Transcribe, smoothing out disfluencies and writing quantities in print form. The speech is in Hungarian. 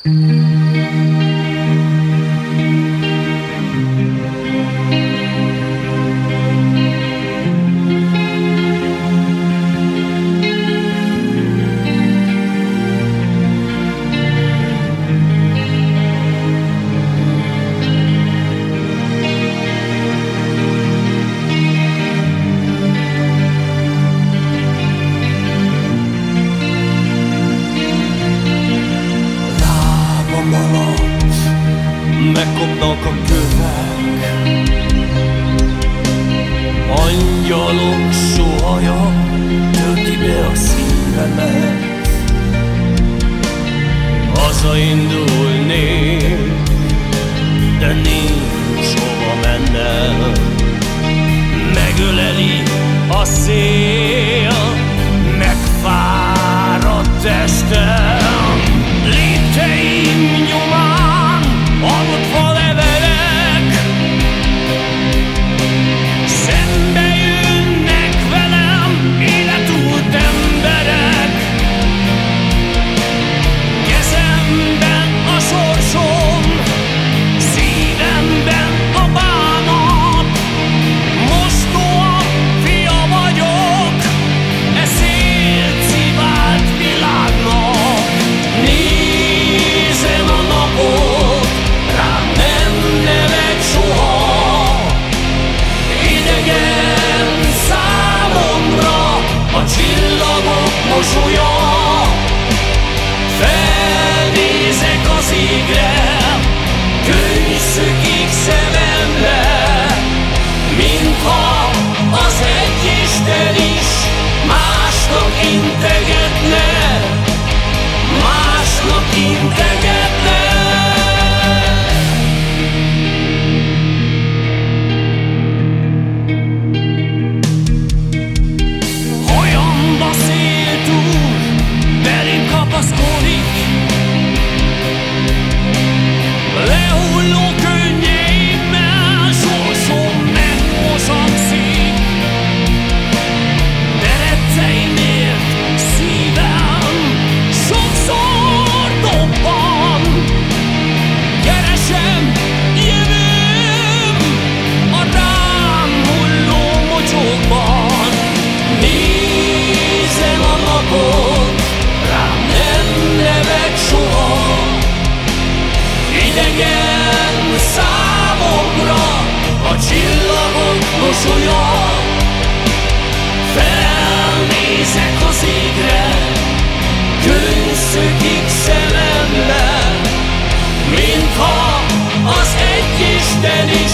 Megkopnak a kövek, angyalok sóhaja tölti be a szívemet. Hazaindulnék, de nincs hova mennem. Megöleli a szél, megfáradt testem. Lépteim nyomán halott falevelek, szembe jönnek velem életút emberek. Kezemben a sorsom, szívemben a bánat. Mostó a fia vagyok e szétszívált világnak. Nézem a napot, rám nem nevet soha. Idegen számomra a csillagok mosolya. Felnézek az égre, könny szökik szemembe, mintha az egy Isten is másnak integetne, másnak integetne. Hajamba széltúl belém kapaszkodik, lehulló könnyeimmel sorsom megmosakszik. Beretceimért szívem sokszor dobban. Keresem jövőm a rám hulló mocsokban. Nézem a napot, rám nem nevet soha. Idegen számomra a csillagok mosolya. Felnézek az égre, könny szökik szemembe, mintha az egy Isten is